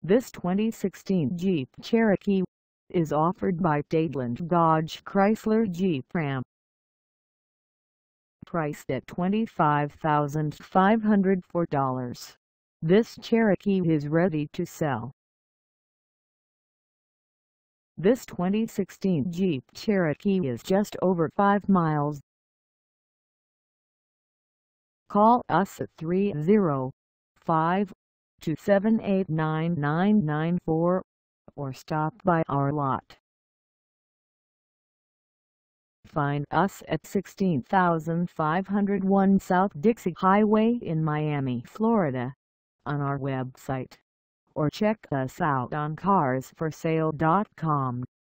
This 2016 Jeep Cherokee is offered by Dadeland Dodge Chrysler Jeep Ram. Priced at $25,504, this Cherokee is ready to sell. This 2016 Jeep Cherokee is just over 5 miles. Call us at 305-278-9994 or stop by our lot. Find us at 16501 South Dixie Highway in Miami, Florida, on our website, or check us out on carsforsale.com.